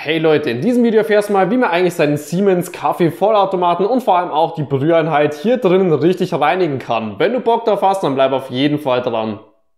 Hey Leute, in diesem Video erfährst du mal, wie man eigentlich seinen Siemens Kaffee-Vollautomaten und vor allem auch die Brüheinheit hier drinnen richtig reinigen kann. Wenn du Bock drauf hast, dann bleib auf jeden Fall dran.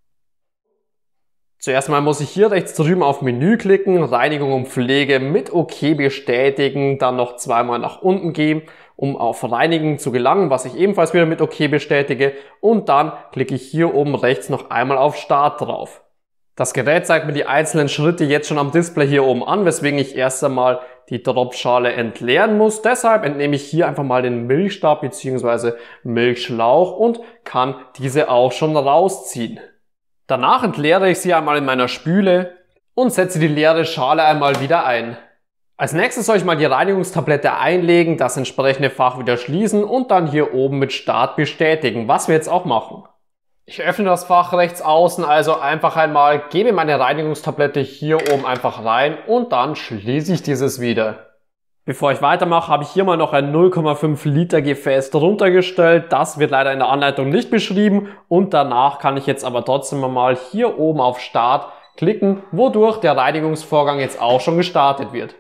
Zuerst mal muss ich hier rechts drüben auf Menü klicken, Reinigung und Pflege mit OK bestätigen, dann noch zweimal nach unten gehen, um auf Reinigen zu gelangen, was ich ebenfalls wieder mit OK bestätige, und dann klicke ich hier oben rechts noch einmal auf Start drauf. Das Gerät zeigt mir die einzelnen Schritte jetzt schon am Display hier oben an, weswegen ich erst einmal die Dropschale entleeren muss. Deshalb entnehme ich hier einfach mal den Milchstab bzw. Milchschlauch und kann diese auch schon rausziehen. Danach entleere ich sie einmal in meiner Spüle und setze die leere Schale einmal wieder ein. Als nächstes soll ich mal die Reinigungstablette einlegen, das entsprechende Fach wieder schließen und dann hier oben mit Start bestätigen, was wir jetzt auch machen. Ich öffne das Fach rechts außen also einfach einmal, gebe meine Reinigungstablette hier oben einfach rein und dann schließe ich dieses wieder. Bevor ich weitermache, habe ich hier mal noch ein 0,5 Liter Gefäß drunter gestellt. Das wird leider in der Anleitung nicht beschrieben und danach kann ich jetzt aber trotzdem mal hier oben auf Start klicken, wodurch der Reinigungsvorgang jetzt auch schon gestartet wird.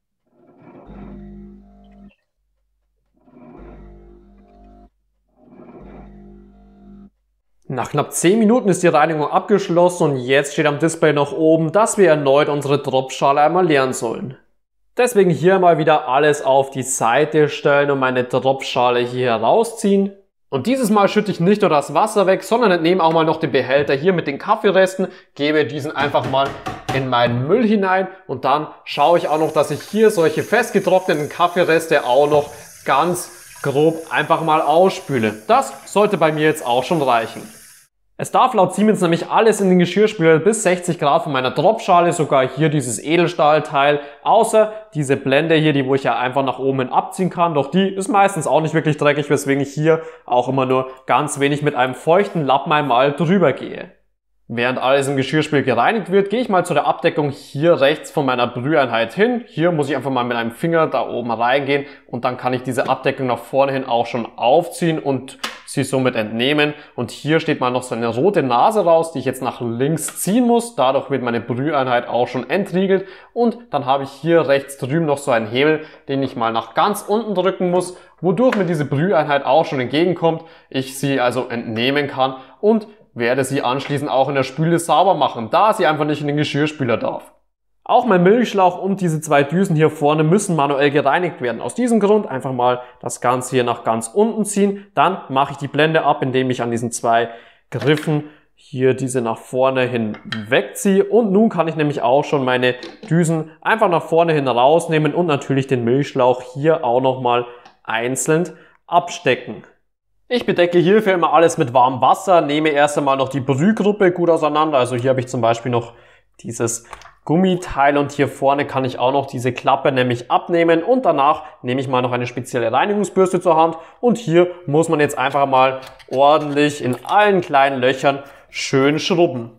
Nach knapp 10 Minuten ist die Reinigung abgeschlossen und jetzt steht am Display noch oben, dass wir erneut unsere Dropschale einmal leeren sollen. Deswegen hier mal wieder alles auf die Seite stellen und meine Dropschale hier herausziehen. Und dieses Mal schütte ich nicht nur das Wasser weg, sondern entnehme auch mal noch den Behälter hier mit den Kaffeeresten, gebe diesen einfach mal in meinen Müll hinein und dann schaue ich auch noch, dass ich hier solche festgetrockneten Kaffeereste auch noch ganz grob einfach mal ausspüle. Das sollte bei mir jetzt auch schon reichen. Es darf laut Siemens nämlich alles in den Geschirrspüler bis 60 Grad von meiner Dropschale, sogar hier dieses Edelstahlteil, außer diese Blende hier, die wo ich ja einfach nach oben hin abziehen kann, doch die ist meistens auch nicht wirklich dreckig, weswegen ich hier auch immer nur ganz wenig mit einem feuchten Lappen einmal drüber gehe. Während alles im Geschirrspül gereinigt wird, gehe ich mal zu der Abdeckung hier rechts von meiner Brüheinheit hin. Hier muss ich einfach mal mit einem Finger da oben reingehen und dann kann ich diese Abdeckung nach vorne hin auch schon aufziehen und sie somit entnehmen. Und hier steht mal noch so eine rote Nase raus, die ich jetzt nach links ziehen muss. Dadurch wird meine Brüheinheit auch schon entriegelt. Und dann habe ich hier rechts drüben noch so einen Hebel, den ich mal nach ganz unten drücken muss, wodurch mir diese Brüheinheit auch schon entgegenkommt. Ich sie also entnehmen kann und werde sie anschließend auch in der Spüle sauber machen, da sie einfach nicht in den Geschirrspüler darf. Auch mein Milchschlauch und diese zwei Düsen hier vorne müssen manuell gereinigt werden. Aus diesem Grund einfach mal das Ganze hier nach ganz unten ziehen. Dann mache ich die Blende ab, indem ich an diesen zwei Griffen hier diese nach vorne hin wegziehe. Und nun kann ich nämlich auch schon meine Düsen einfach nach vorne hin rausnehmen und natürlich den Milchschlauch hier auch nochmal einzeln abstecken. Ich bedecke hierfür immer alles mit warmem Wasser, nehme erst einmal noch die Brühgruppe gut auseinander. Also hier habe ich zum Beispiel noch dieses Gummiteil und hier vorne kann ich auch noch diese Klappe nämlich abnehmen und danach nehme ich mal noch eine spezielle Reinigungsbürste zur Hand und hier muss man jetzt einfach mal ordentlich in allen kleinen Löchern schön schrubben.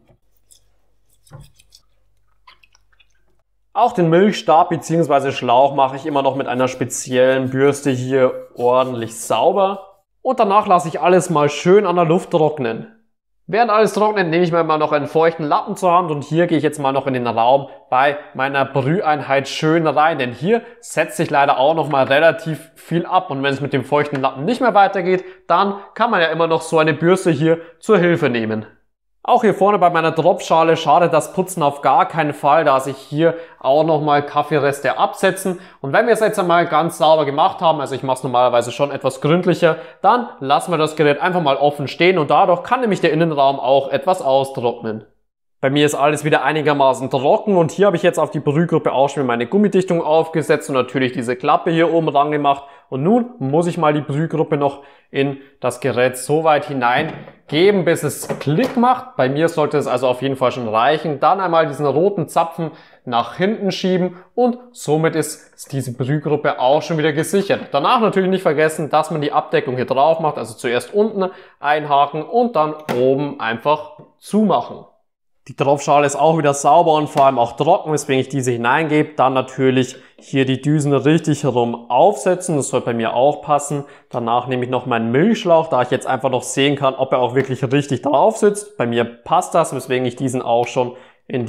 Auch den Milchstab bzw. Schlauch mache ich immer noch mit einer speziellen Bürste hier ordentlich sauber. Und danach lasse ich alles mal schön an der Luft trocknen. Während alles trocknet, nehme ich mir mal noch einen feuchten Lappen zur Hand und hier gehe ich jetzt mal noch in den Raum bei meiner Brüheinheit schön rein, denn hier setzt sich leider auch noch mal relativ viel ab und wenn es mit dem feuchten Lappen nicht mehr weitergeht, dann kann man ja immer noch so eine Bürste hier zur Hilfe nehmen. Auch hier vorne bei meiner Dropschale schadet das Putzen auf gar keinen Fall, da sich hier auch nochmal Kaffeereste absetzen. Und wenn wir es jetzt einmal ganz sauber gemacht haben, also ich mache es normalerweise schon etwas gründlicher, dann lassen wir das Gerät einfach mal offen stehen und dadurch kann nämlich der Innenraum auch etwas austrocknen. Bei mir ist alles wieder einigermaßen trocken und hier habe ich jetzt auf die Brühgruppe auch schon meine Gummidichtung aufgesetzt und natürlich diese Klappe hier oben ran gemacht. Und nun muss ich mal die Brühgruppe noch in das Gerät so weit hineingeben, bis es Klick macht. Bei mir sollte es also auf jeden Fall schon reichen. Dann einmal diesen roten Zapfen nach hinten schieben und somit ist diese Brühgruppe auch schon wieder gesichert. Danach natürlich nicht vergessen, dass man die Abdeckung hier drauf macht, also zuerst unten einhaken und dann oben einfach zumachen. Die Dropschale ist auch wieder sauber und vor allem auch trocken, weswegen ich diese hineingebe. Dann natürlich hier die Düsen richtig herum aufsetzen, das soll bei mir auch passen. Danach nehme ich noch meinen Milchschlauch, da ich jetzt einfach noch sehen kann, ob er auch wirklich richtig drauf sitzt. Bei mir passt das, weswegen ich diesen auch schon in die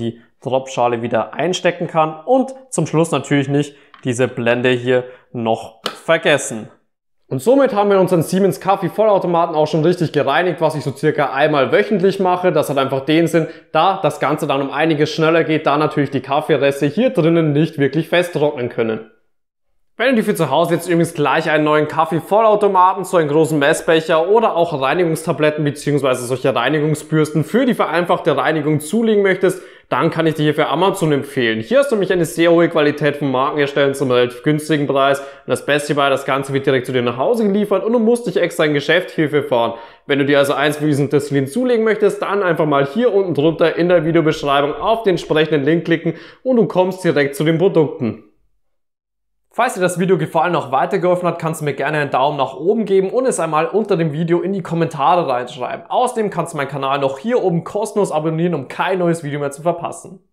Dropschale wieder einstecken kann und zum Schluss natürlich nicht diese Blende hier noch vergessen. Und somit haben wir unseren Siemens Kaffee-Vollautomaten auch schon richtig gereinigt, was ich so circa einmal wöchentlich mache. Das hat einfach den Sinn, da das Ganze dann um einiges schneller geht, da natürlich die Kaffeereste hier drinnen nicht wirklich festtrocknen können. Wenn du dir für zu Hause jetzt übrigens gleich einen neuen Kaffee-Vollautomaten, so einen großen Messbecher oder auch Reinigungstabletten bzw. solche Reinigungsbürsten für die vereinfachte Reinigung zulegen möchtest, dann kann ich dir hier für Amazon empfehlen. Hier hast du nämlich eine sehr hohe Qualität von Markenherstellern zum relativ günstigen Preis. Und das Beste dabei, das Ganze wird direkt zu dir nach Hause geliefert und du musst dich extra ein Geschäft hierfür fahren. Wenn du dir also eins für diesen Destilin zulegen möchtest, dann einfach mal hier unten drunter in der Videobeschreibung auf den entsprechenden Link klicken und du kommst direkt zu den Produkten. Falls dir das Video gefallen und auch weitergeholfen hat, kannst du mir gerne einen Daumen nach oben geben und es einmal unter dem Video in die Kommentare reinschreiben. Außerdem kannst du meinen Kanal noch hier oben kostenlos abonnieren, um kein neues Video mehr zu verpassen.